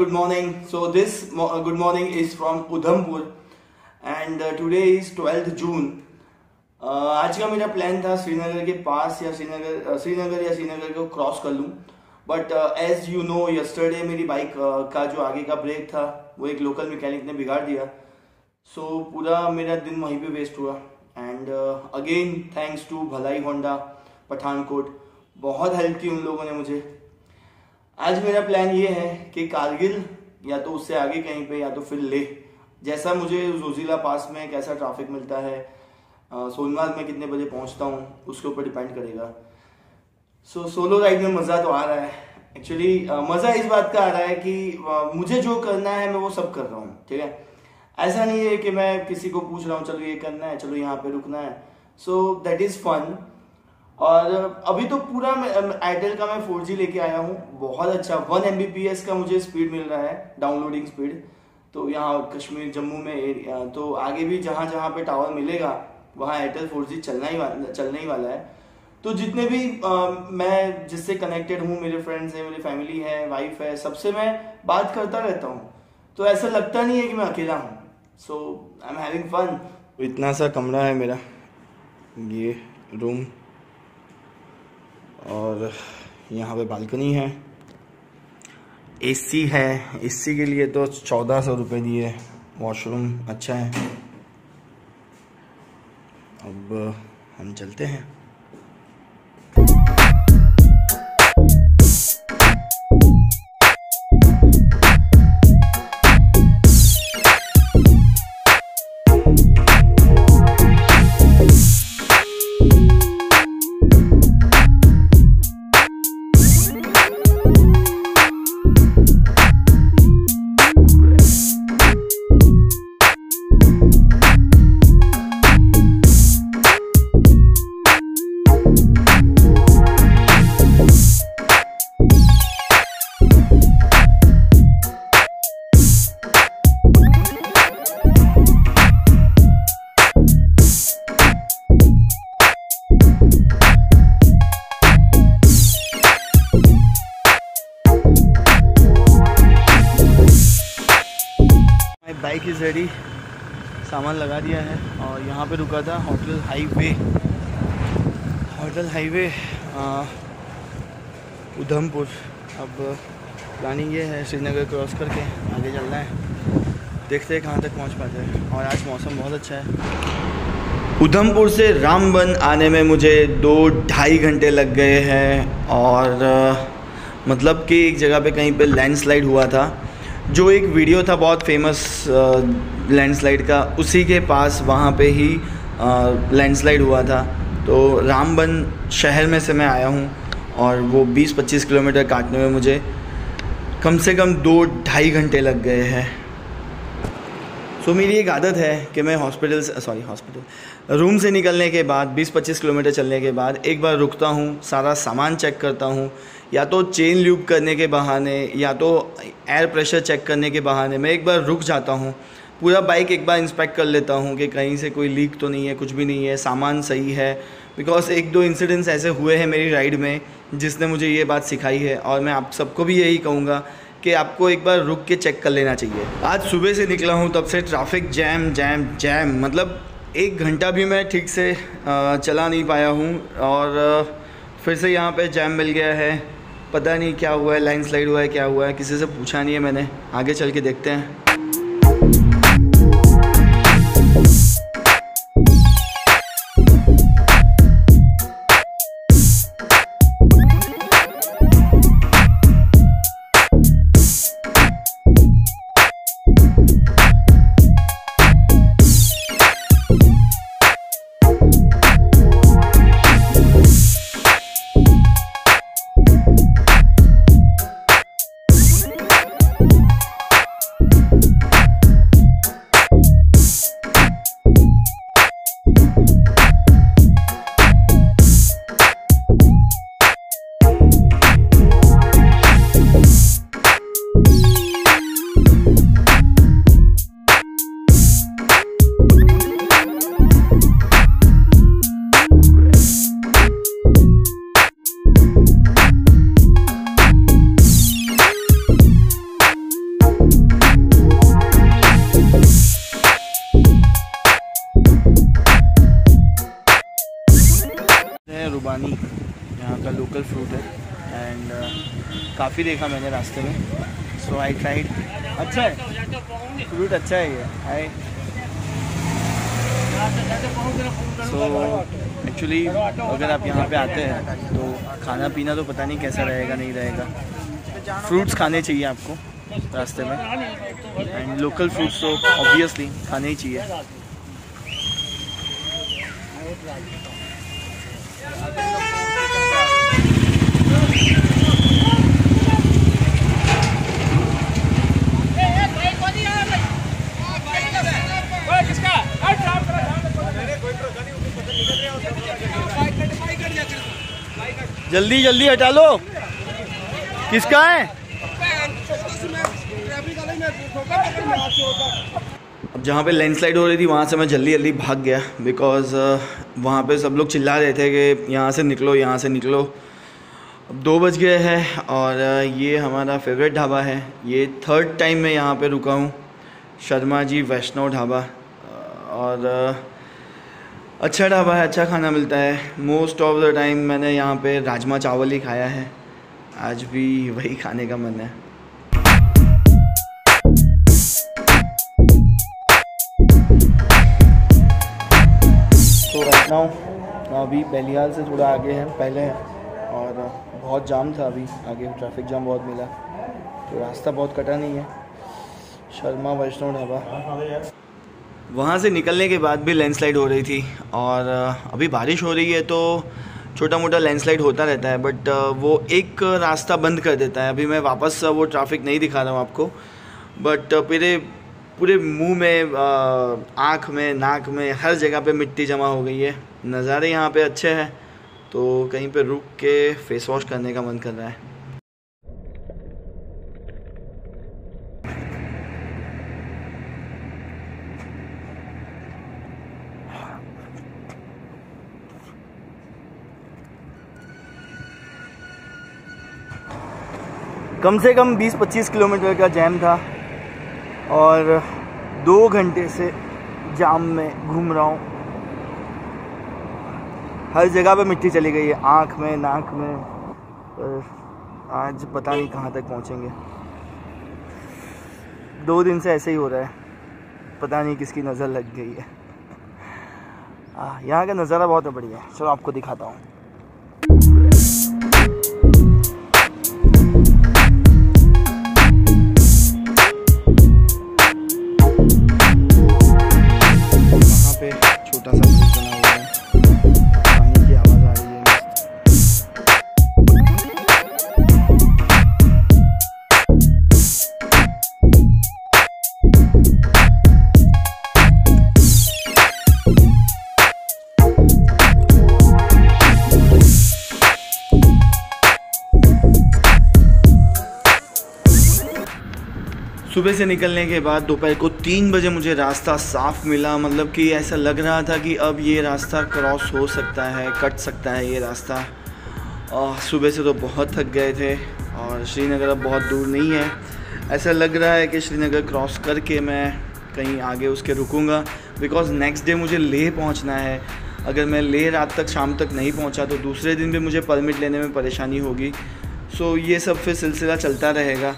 good morning. So this good morning is from udhampur and today is 12th June. आज का मेरा plan था श्रीनगर के पास या श्रीनगर को क्रॉस कर लूँ, but as you know yesterday मेरी बाइक का जो आगे का ब्रेक था वो एक लोकल मैकेनिक ने बिगाड़ दिया. सो पूरा मेरा दिन वहीं पे वेस्ट हुआ. And again thanks to Bhalai Honda Pathankot, बहुत हेल्प की उन लोगों ने मुझे. आज मेरा प्लान ये है कि कारगिल या तो उससे आगे कहीं पे या तो फिर ले, जैसा मुझे जोजिला पास में कैसा ट्रैफिक मिलता है, सोनमार्ग में कितने बजे पहुंचता हूँ उसके ऊपर डिपेंड करेगा. सो सोलो राइड में मज़ा तो आ रहा है. एक्चुअली मज़ा इस बात का आ रहा है कि मुझे जो करना है मैं वो सब कर रहा हूँ. ठीक है, ऐसा नहीं है कि मैं किसी को पूछ रहा हूँ चलो ये करना है, चलो यहाँ पे रुकना है. So that is fun. और अभी तो पूरा एयरटेल का मैं 4G लेके आया हूँ, बहुत अच्छा 1 Mbps का मुझे स्पीड मिल रहा है, डाउनलोडिंग स्पीड. तो यहाँ कश्मीर जम्मू में तो आगे भी जहाँ जहाँ पे टावर मिलेगा वहाँ एयरटेल 4G चलने ही वाला है. तो जितने भी मैं जिससे कनेक्टेड हूँ, मेरे फ्रेंड्स हैं, मेरी फैमिली है, वाइफ है, सबसे मैं बात करता रहता हूँ. तो ऐसा लगता नहीं है कि मैं अकेला हूँ. So I am having fun. इतना सा कमरा है मेरा, ये रूम, और यहाँ पे बालकनी है, एसी है. एसी के लिए तो 1400 रुपये दिए. वॉशरूम अच्छा है. अब हम चलते हैं. बाइक इज़ रेडी, सामान लगा दिया है और यहाँ पे रुका था होटल हाईवे उधमपुर. अब प्लानिंग ये है श्रीनगर क्रॉस करके आगे चलना है. देखते हैं कहाँ तक पहुँच पाते हैं. और आज मौसम बहुत अच्छा है. उधमपुर से रामबन आने में मुझे 2-2.5 घंटे लग गए हैं. और मतलब कि एक जगह पे कहीं पे लैंडस्लाइड हुआ था, जो एक वीडियो था बहुत फेमस लैंडस्लाइड का, उसी के पास वहाँ पे ही लैंडस्लाइड हुआ था. तो रामबन शहर में से मैं आया हूँ और वो 20-25 किलोमीटर काटने में मुझे कम से कम 2-2.5 घंटे लग गए हैं. सो मेरी एक आदत है कि मैं रूम से निकलने के बाद 20-25 किलोमीटर चलने के बाद एक बार रुकता हूँ, सारा सामान चेक करता हूँ, या तो चेन ल्यूब करने के बहाने या तो एयर प्रेशर चेक करने के बहाने मैं एक बार रुक जाता हूँ. पूरा बाइक एक बार इंस्पेक्ट कर लेता हूँ कि कहीं से कोई लीक तो नहीं है, कुछ भी नहीं है, सामान सही है. बिकॉज 1-2 इंसिडेंट्स ऐसे हुए हैं मेरी राइड में जिसने मुझे ये बात सिखाई है, और मैं आप सबको भी यही कहूँगा कि आपको एक बार रुक के चेक कर लेना चाहिए. आज सुबह से निकला हूँ, तब से ट्रैफिक जैम, मतलब 1 घंटा भी मैं ठीक से चला नहीं पाया हूँ. और फिर से यहाँ पे जैम मिल गया है. पता नहीं क्या हुआ है, लैंडस्लाइड हुआ है, क्या हुआ है, किसी से पूछा नहीं है मैंने. आगे चल के देखते हैं. लोकल फ्रूट है एंड काफ़ी देखा मैंने रास्ते में, सो आई ट्राइड। अच्छा है, फ्रूट अच्छा है ये। आई सो एक्चुअली अगर आप यहाँ पे आते हैं तो खाना पीना तो पता नहीं कैसा रहेगा नहीं रहेगा, फ्रूट्स खाने चाहिए आपको रास्ते में, एंड लोकल फ्रूट्स तो ऑब्वियसली खाने ही चाहिए। जल्दी जल्दी हटा लो, किसका है? अब जहाँ पे लैंडस्लाइड हो रही थी वहाँ से मैं जल्दी जल्दी भाग गया, बिकॉज़ वहाँ पे सब लोग चिल्ला रहे थे कि यहाँ से निकलो यहाँ से निकलो। अब 2 बज गए हैं और ये हमारा फेवरेट ढाबा है। ये 3rd टाइम मैं यहाँ पे रुका हूँ, शर्मा जी वैष्णव ढाबा, और अच्छा ढाबा है, अच्छा खाना मिलता है। मोस्ट ऑफ द टाइम मैंने यहाँ पे राजमा चावल ही खाया है, आज भी वही खाने का मन है। तो राइट नाउ अभी बेलियाल से थोड़ा आगे हैं पहले हैं, और बहुत जाम था अभी आगे, ट्रैफिक जाम बहुत मिला, तो रास्ता बहुत कटा नहीं है। शर्मा वैष्णव ढाबा। वहाँ से निकलने के बाद भी लैंडस्लाइड हो रही थी, और अभी बारिश हो रही है तो छोटा मोटा लैंडस्लाइड होता रहता है, बट वो एक रास्ता बंद कर देता है। अभी मैं वापस वो ट्रैफिक नहीं दिखा रहा हूँ आपको, बट पूरे मुंह में, आँख में, नाक में, हर जगह पे मिट्टी जमा हो गई है। नज़ारे यहाँ पे अच्छे हैं, तो कहीं पे रुक के फेस वॉश करने का मन कर रहा है। कम से कम 20-25 किलोमीटर का जैम था, और 2 घंटे से जाम में घूम रहा हूँ। हर जगह पे मिट्टी चली गई है, आँख में, नाक में। आज पता नहीं कहाँ तक पहुँचेंगे। 2 दिन से ऐसे ही हो रहा है, पता नहीं किसकी नज़र लग गई है। यहाँ का नज़ारा बहुत बढ़िया है, चलो आपको दिखाता हूँ। सुबह से निकलने के बाद दोपहर को 3 बजे मुझे रास्ता साफ़ मिला, मतलब कि ऐसा लग रहा था कि अब ये रास्ता क्रॉस हो सकता है, कट सकता है ये रास्ता। और सुबह से तो बहुत थक गए थे, और श्रीनगर अब बहुत दूर नहीं है। ऐसा लग रहा है कि श्रीनगर क्रॉस करके मैं कहीं आगे उसके रुकूंगा, बिकॉज़ नेक्स्ट डे मुझे लेह पहुंचना है। अगर मैं लेह रात तक, शाम तक नहीं पहुंचा तो दूसरे दिन भी मुझे परमिट लेने में परेशानी होगी। सो ये सब फिर सिलसिला चलता रहेगा।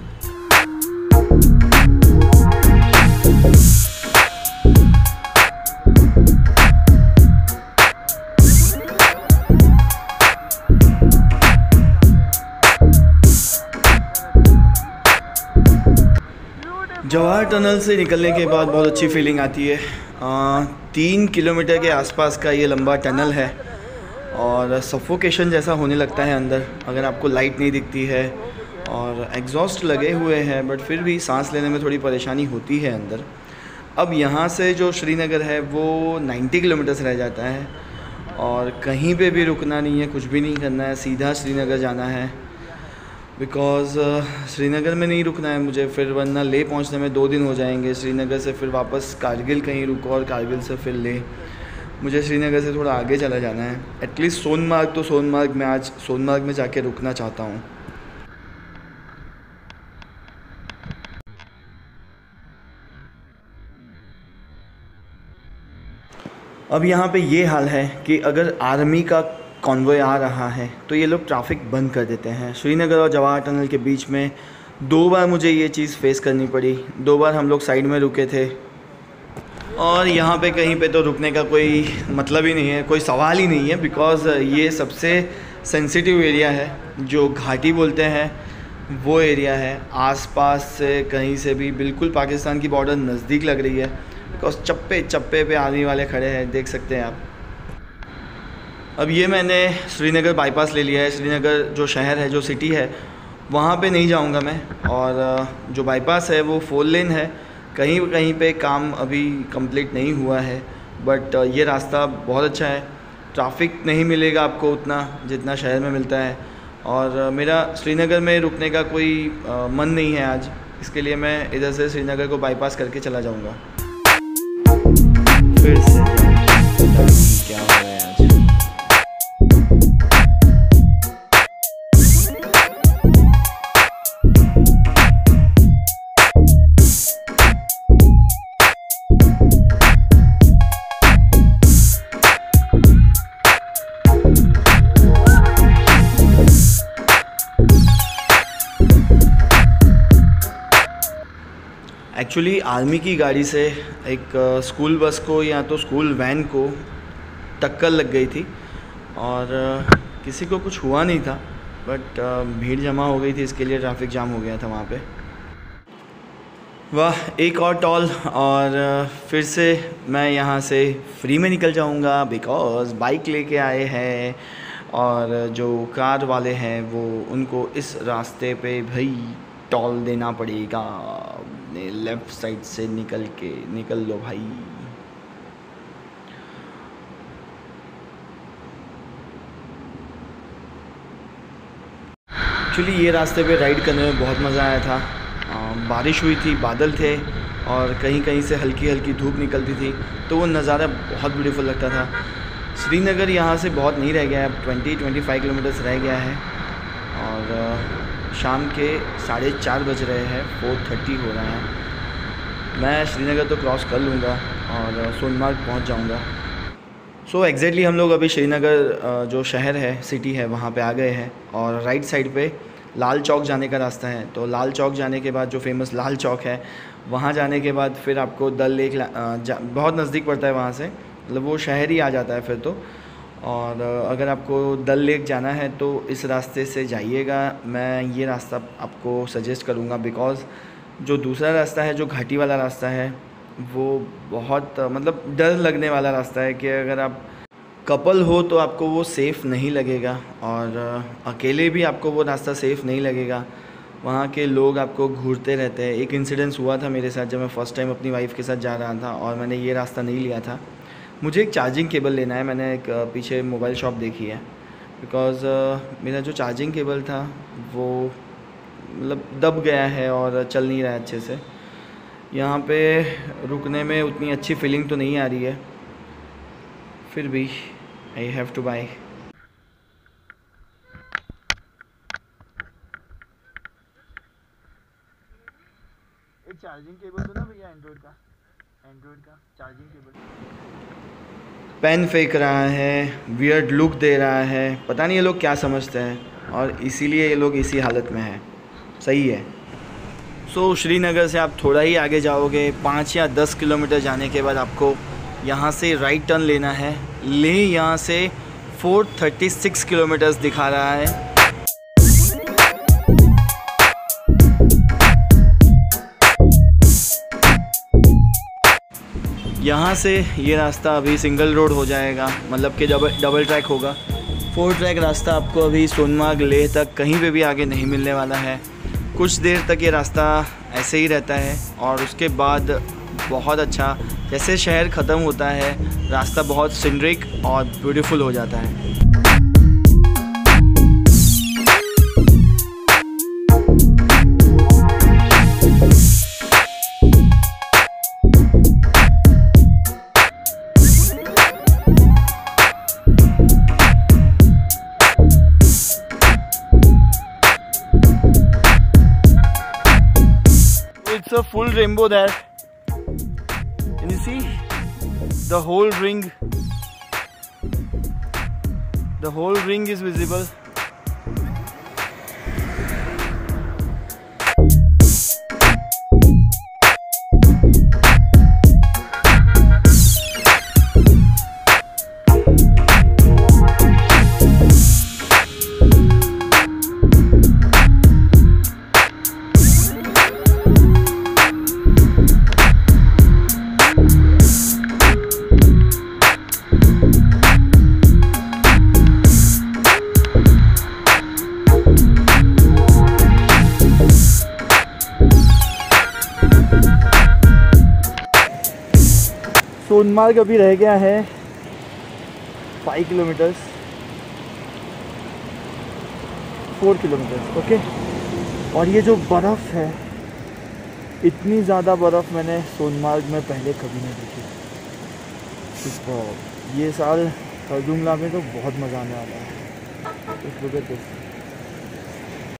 जवाहर टनल से निकलने के बाद बहुत अच्छी फीलिंग आती है। 3 किलोमीटर के आसपास का ये लंबा टनल है, और सफोकेशन जैसा होने लगता है अंदर अगर आपको लाइट नहीं दिखती है, और एग्जॉस्ट लगे हुए हैं, बट फिर भी सांस लेने में थोड़ी परेशानी होती है अंदर। अब यहाँ से जो श्रीनगर है वो 90 किलोमीटर्स रह जाता है, और कहीं पे भी रुकना नहीं है, कुछ भी नहीं करना है, सीधा श्रीनगर जाना है। बिकॉज़ श्रीनगर में नहीं रुकना है मुझे, फिर वरना ले पहुंचने में 2 दिन हो जाएंगे। श्रीनगर से फिर वापस कारगिल कहीं रुको, और कारगिल से फिर ले। मुझे श्रीनगर से थोड़ा आगे चला जाना है, एटलीस्ट सोनमार्ग। तो सोनमार्ग में आज सोनमार्ग में जाके रुकना चाहता हूँ। अब यहाँ पे ये हाल है कि अगर आर्मी का कॉन्वॉय आ रहा है तो ये लोग ट्रैफिक बंद कर देते हैं। श्रीनगर और जवाहर टनल के बीच में 2 बार मुझे ये चीज़ फेस करनी पड़ी। 2 बार हम लोग साइड में रुके थे और यहाँ पे कहीं पे तो रुकने का कोई मतलब ही नहीं है, कोई सवाल ही नहीं है, बिकॉज़ ये सबसे सेंसिटिव एरिया है, जो घाटी बोलते हैं वो एरिया है। आसपास से कहीं से भी बिल्कुल पाकिस्तान की बॉर्डर नज़दीक लग रही है, बिकॉज़ चप्पे चप्पे पे आर्मी वाले खड़े हैं, देख सकते हैं आप। अब ये मैंने श्रीनगर बाईपास ले लिया है। श्रीनगर जो शहर है, जो सिटी है, वहाँ पे नहीं जाऊँगा मैं। और जो बाईपास है वो 4 लेन है। कहीं कहीं पे काम अभी कंप्लीट नहीं हुआ है, बट ये रास्ता बहुत अच्छा है। ट्रैफिक नहीं मिलेगा आपको उतना जितना शहर में मिलता है। और मेरा श्रीनगर में रुकने का कोई मन नहीं है आज, इसके लिए मैं इधर से श्रीनगर को बाईपास करके चला जाऊँगा। फिर से क्या हो रहा है आज। एक्चुअली आर्मी की गाड़ी से एक स्कूल बस को या तो स्कूल वैन को टक्कर लग गई थी और किसी को कुछ हुआ नहीं था, बट भीड़ जमा हो गई थी, इसके लिए ट्रैफिक जाम हो गया था वहाँ पे। वाह, एक और टॉल और फिर से मैं यहाँ से फ्री में निकल जाऊँगा, बिकॉज़ बाइक लेके आए हैं और जो कार वाले हैं वो उनको इस रास्ते पे भाई टॉल देना पड़ेगा। लेफ़्ट साइड से निकल लो भाई। एक्चुअली ये रास्ते पे राइड करने में बहुत मज़ा आया था। बारिश हुई थी, बादल थे और कहीं कहीं से हल्की हल्की धूप निकलती थी, तो वो नज़ारा बहुत ब्यूटीफुल लगता था। श्रीनगर यहाँ से बहुत नहीं रह गया है, अब 20-25 किलोमीटर्स रह गया है और शाम के 4:30 बज रहे हैं, 4:30 हो रहा है। मैं श्रीनगर तो क्रॉस कर लूँगा और सोनमार्ग पहुँच जाऊँगा। सो एग्जैक्टली हम लोग अभी श्रीनगर जो शहर है, सिटी है, वहाँ पे आ गए हैं और राइट साइड पे लाल चौक जाने का रास्ता है। तो लाल चौक जाने के बाद जो फेमस लाल चौक है, वहाँ जाने के बाद फिर आपको डल लेक बहुत नज़दीक पड़ता है वहाँ से, मतलब वो शहर ही आ जाता है फिर तो। और अगर आपको डल लेक जाना है तो इस रास्ते से जाइएगा। मैं ये रास्ता आपको सजेस्ट करूँगा, बिकॉज़ जो दूसरा रास्ता है, जो घाटी वाला रास्ता है, वो बहुत मतलब डर लगने वाला रास्ता है कि अगर आप कपल हो तो आपको वो सेफ़ नहीं लगेगा और अकेले भी आपको वो रास्ता सेफ़ नहीं लगेगा। वहाँ के लोग आपको घूरते रहते हैं। एक इंसिडेंस हुआ था मेरे साथ जब मैं फ़र्स्ट टाइम अपनी वाइफ़ के साथ जा रहा था और मैंने ये रास्ता नहीं लिया था। मुझे एक चार्जिंग केबल लेना है, मैंने एक पीछे मोबाइल शॉप देखी है, बिकॉज़ मेरा जो चार्जिंग केबल था वो मतलब दब गया है और चल नहीं रहा है अच्छे से। यहाँ पे रुकने में उतनी अच्छी फीलिंग तो नहीं आ रही है, फिर भी आई हैव टू बाय। एक चार्जिंग केबल तो ना भैया, एंड्रॉइड का चार्जिंग केबल। पेन फेंक रहा है, वियर्ड लुक दे रहा है, पता नहीं ये लोग क्या समझते हैं और इसीलिए ये लोग इसी हालत में हैं। सही है। सो श्रीनगर से आप थोड़ा ही आगे जाओगे, 5 या 10 किलोमीटर जाने के बाद आपको यहाँ से राइट टर्न लेना है। लेह यहाँ से 436 किलोमीटर्स दिखा रहा है। यहाँ से ये रास्ता अभी सिंगल रोड हो जाएगा, मतलब कि डबल ट्रैक होगा। 4 ट्रैक रास्ता आपको अभी सोनमार्ग लेह तक कहीं पे भी आगे नहीं मिलने वाला है। कुछ देर तक ये रास्ता ऐसे ही रहता है और उसके बाद बहुत अच्छा, जैसे शहर ख़त्म होता है, रास्ता बहुत सीनरिक और ब्यूटीफुल हो जाता है। It's a full rainbow there. Can you see the whole ring? The whole ring is visible. Sonamarg अभी रह गया है 5 किलोमीटर्स, 4 किलोमीटर्स, ओके। और ये जो बर्फ़ है, इतनी ज़्यादा बर्फ़ मैंने सोनमार्ग में पहले कभी नहीं देखी। तो ये साल हरदुंगला में तो बहुत मज़ा आने वाला है। Look at this.